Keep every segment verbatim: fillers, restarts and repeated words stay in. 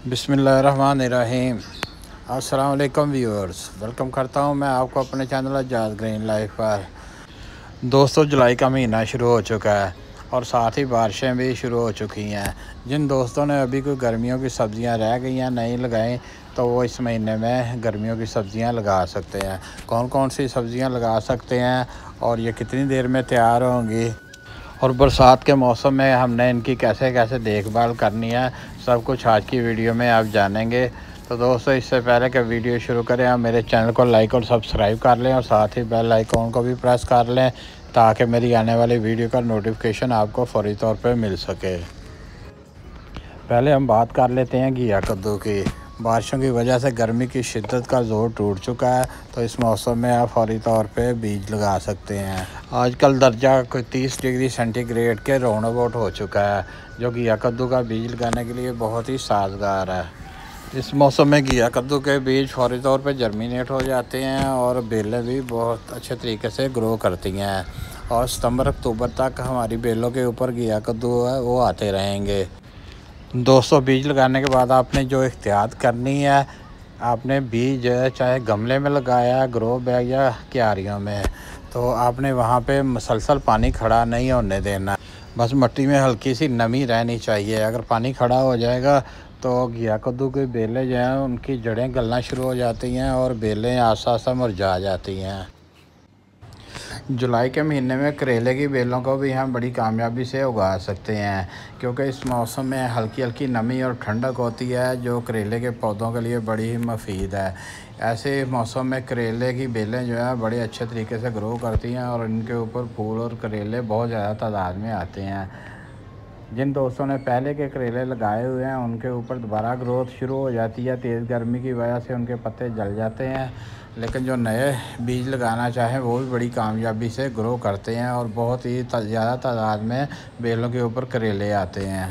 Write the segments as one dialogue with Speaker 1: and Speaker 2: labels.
Speaker 1: बिस्मिल्लाहिर्रहमानिर्रहीम। अस्सलाम वालेकुम व्यूअर्स, वेलकम करता हूं मैं आपको अपने चैनल आजाद ग्रीन लाइफ पर। दोस्तों, जुलाई का महीना शुरू हो चुका है और साथ ही बारिशें भी शुरू हो चुकी हैं। जिन दोस्तों ने अभी कोई गर्मियों की सब्ज़ियां रह गई हैं नहीं लगाई, तो वो इस महीने में गर्मियों की सब्ज़ियां लगा सकते हैं। कौन कौन सी सब्ज़ियां लगा सकते हैं और ये कितनी देर में तैयार होंगी, और बरसात के मौसम में हमने इनकी कैसे कैसे देखभाल करनी है, सब कुछ आज की वीडियो में आप जानेंगे। तो दोस्तों, इससे पहले कि वीडियो शुरू करें, आप मेरे चैनल को लाइक और सब्सक्राइब कर लें और साथ ही बेल आइकॉन को भी प्रेस कर लें, ताकि मेरी आने वाली वीडियो का नोटिफिकेशन आपको फौरी तौर पर मिल सके। पहले हम बात कर लेते हैं घिया कद्दू की। बारिशों की वजह से गर्मी की शिद्दत का ज़ोर टूट चुका है, तो इस मौसम में आप फौरी तौर पे बीज लगा सकते हैं। आजकल दर्जा कोई तीस डिग्री सेंटीग्रेड के राउंड अबाउट हो चुका है, जो घिया कद्दू का बीज लगाने के लिए बहुत ही साजगार है। इस मौसम में घिया कद्दू के बीज फौरी तौर पे जर्मिनेट हो जाते हैं और बेलें भी बहुत अच्छे तरीके से ग्रो करती हैं, और सितंबर अक्टूबर तक हमारी बेलों के ऊपर घिया कद्दू है वो आते रहेंगे। दोस्तों, बीज लगाने के बाद आपने जो एहतियात करनी है, आपने बीज चाहे गमले में लगाया, ग्रो बैग या क्यारियों में, तो आपने वहाँ पे मुसलसल पानी खड़ा नहीं होने देना। बस मिट्टी में हल्की सी नमी रहनी चाहिए। अगर पानी खड़ा हो जाएगा तो घिया कद्दू की बेलें जो हैं उनकी जड़ें गलना शुरू हो जाती हैं और बेलें आस्ता आस्ता मुरझा जाती हैं। जुलाई के महीने में करेले की बेलों को भी हम बड़ी कामयाबी से उगा सकते हैं, क्योंकि इस मौसम में हल्की हल्की नमी और ठंडक होती है, जो करेले के पौधों के लिए बड़ी ही मुफीद है। ऐसे मौसम में करेले की बेलें जो है बड़े अच्छे तरीके से ग्रो करती हैं और इनके ऊपर फूल और करेले बहुत ज़्यादा तादाद में आते हैं। जिन दोस्तों ने पहले के करेले लगाए हुए हैं उनके ऊपर दोबारा ग्रोथ शुरू हो जाती है। तेज़ गर्मी की वजह से उनके पत्ते जल जाते हैं, लेकिन जो नए बीज लगाना चाहें वो भी बड़ी कामयाबी से ग्रो करते हैं और बहुत ही ज़्यादा तादाद में बेलों के ऊपर करेले आते हैं।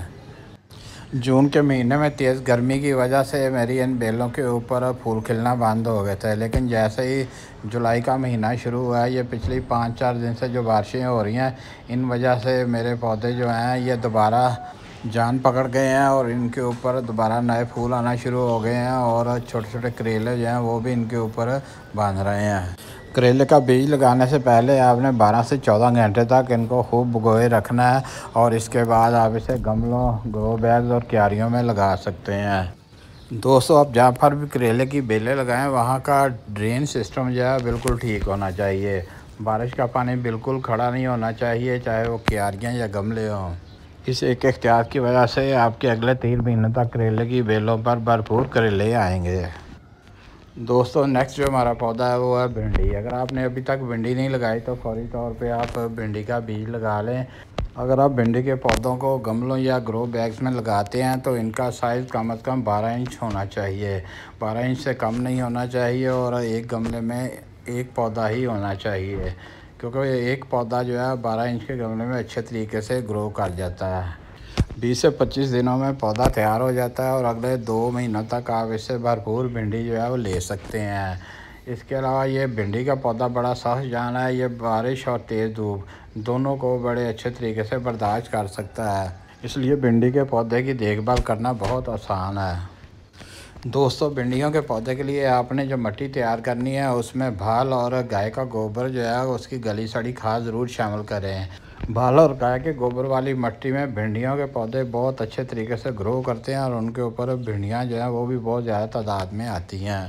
Speaker 1: जून के महीने में तेज़ गर्मी की वजह से मेरी इन बेलों के ऊपर फूल खिलना बंद हो गए थे, लेकिन जैसे ही जुलाई का महीना शुरू हुआ है, ये पिछली पाँच चार दिन से जो बारिशें हो रही हैं, इन वजह से मेरे पौधे जो हैं ये दोबारा जान पकड़ गए हैं और इनके ऊपर दोबारा नए फूल आना शुरू हो गए हैं और छोटे छोटे करेले जो हैं वो भी इनके ऊपर बांध रहे हैं। करेले का बीज लगाने से पहले आपने बारह से चौदह घंटे तक इनको खूब भिगोए रखना है, और इसके बाद आप इसे गमलों, ग्रो बैग्स और क्यारियों में लगा सकते हैं। दोस्तों, आप जहाँ पर भी करेले की बेलें लगाएं वहाँ का ड्रेन सिस्टम जो है बिल्कुल ठीक होना चाहिए। बारिश का पानी बिल्कुल खड़ा नहीं होना चाहिए, चाहे वो क्यारियाँ या गमले हों। इस एक एहतियात की वजह से आपके अगले तीन महीने तक करेले की बेलों पर भरपूर करेले आएंगे। दोस्तों, नेक्स्ट जो हमारा पौधा है वो है भिंडी। अगर आपने अभी तक भिंडी नहीं लगाई तो फौरी तौर पे आप भिंडी का बीज लगा लें। अगर आप भिंडी के पौधों को गमलों या ग्रो बैग्स में लगाते हैं तो इनका साइज़ कम अज़ कम बारह इंच होना चाहिए। बारह इंच से कम नहीं होना चाहिए और एक गमले में एक पौधा ही होना चाहिए, क्योंकि एक पौधा जो है बारह इंच के गमले में अच्छे तरीके से ग्रो कर जाता है। बीस से पच्चीस दिनों में पौधा तैयार हो जाता है और अगले दो महीनों तक आप इससे भरपूर भिंडी जो है वो ले सकते हैं। इसके अलावा ये भिंडी का पौधा बड़ा सख्त जान है, ये बारिश और तेज़ धूप दोनों को बड़े अच्छे तरीके से बर्दाश्त कर सकता है, इसलिए भिंडी के पौधे की देखभाल करना बहुत आसान है। दोस्तों, भिंडियों के पौधे के लिए आपने जो मिट्टी तैयार करनी है उसमें भाल और गाय का गोबर जो है उसकी गली सड़ी खाद ज़रूर शामिल करें। भाल और गाय के गोबर वाली मिट्टी में भिंडियों के पौधे बहुत अच्छे तरीके से ग्रो करते हैं और उनके ऊपर भिंडियाँ जो हैं वो भी बहुत ज़्यादा तादाद में आती हैं।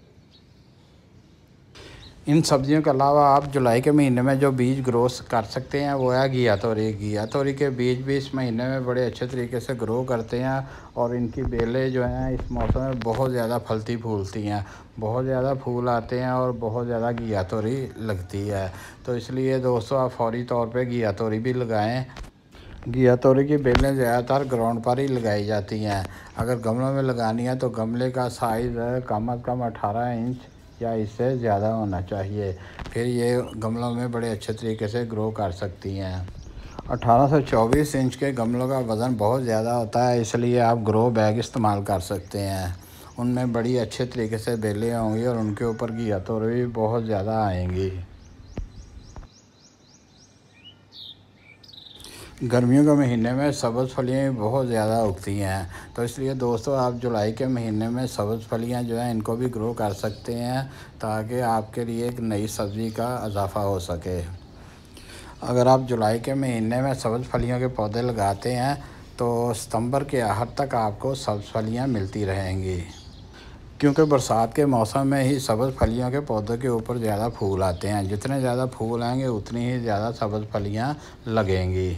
Speaker 1: इन सब्जियों के अलावा आप जुलाई के महीने में जो बीज ग्रो कर सकते हैं वो है घिया तोरी। घिया तोरी के बीज भी इस महीने में बड़े अच्छे तरीके से ग्रो करते हैं और इनकी बेलें जो हैं इस मौसम में बहुत ज़्यादा फलती फूलती हैं, बहुत ज़्यादा फूल आते हैं और बहुत ज़्यादा घिया तोरी लगती है। तो इसलिए दोस्तों, आप फौरी तौर पर घिया तोरी भी लगाएँ। घिया तोरी की बेलें ज़्यादातर ग्राउंड पर ही लगाई जाती हैं। अगर गमलों में लगानी है तो गमले का साइज़ कम अज़ कम अठारह इंच या इससे ज़्यादा होना चाहिए, फिर ये गमलों में बड़े अच्छे तरीके से ग्रो कर सकती हैं। अठारह से चौबीस इंच के गमलों का वज़न बहुत ज़्यादा होता है, इसलिए आप ग्रो बैग इस्तेमाल कर सकते हैं। उनमें बड़ी अच्छे तरीके से बेलें होंगी और उनके ऊपर घिया तोरी भी बहुत ज़्यादा आएंगी। गर्मियों के महीने में सब्ज़ फलियाँ बहुत ज़्यादा उगती हैं, तो इसलिए दोस्तों आप जुलाई के महीने में सब्ज़ फलियाँ जो हैं इनको भी ग्रो कर सकते हैं, ताकि आपके लिए एक नई सब्ज़ी का इजाफ़ा हो सके। अगर आप जुलाई के महीने में सब्ज़ फलियों के पौधे लगाते हैं तो सितंबर के आखिर तक आपको सब्ज़ फलियाँ मिलती रहेंगी, क्योंकि बरसात के मौसम में ही सब्ज़ फलियों के पौधों के ऊपर ज़्यादा फूल आते हैं। जितने ज़्यादा फूल आएंगे उतनी ही ज़्यादा सब्ज़ फलियाँ लगेंगी।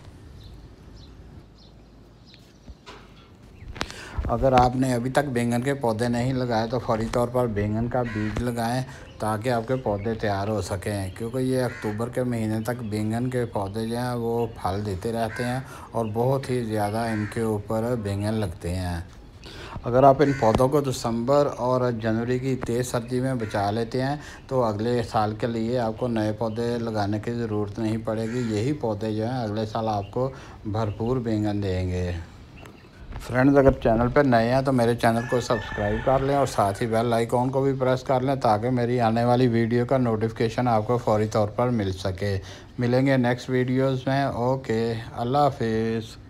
Speaker 1: अगर आपने अभी तक बैंगन के पौधे नहीं लगाए तो फौरी तौर पर बैंगन का बीज लगाएं, ताकि आपके पौधे तैयार हो सकें, क्योंकि ये अक्टूबर के महीने तक बैंगन के पौधे जो हैं वो फल देते रहते हैं और बहुत ही ज़्यादा इनके ऊपर बैंगन लगते हैं। अगर आप इन पौधों को दिसंबर और जनवरी की तेज़ सर्दी में बचा लेते हैं तो अगले साल के लिए आपको नए पौधे लगाने की ज़रूरत नहीं पड़ेगी। यही पौधे जो हैं अगले साल आपको भरपूर बैंगन देंगे। फ्रेंड्स, अगर चैनल पर नए हैं तो मेरे चैनल को सब्सक्राइब कर लें और साथ ही बेल आइकॉन को भी प्रेस कर लें, ताकि मेरी आने वाली वीडियो का नोटिफिकेशन आपको फौरी तौर पर मिल सके। मिलेंगे नेक्स्ट वीडियोस में। ओके, अल्लाह हाफिज़।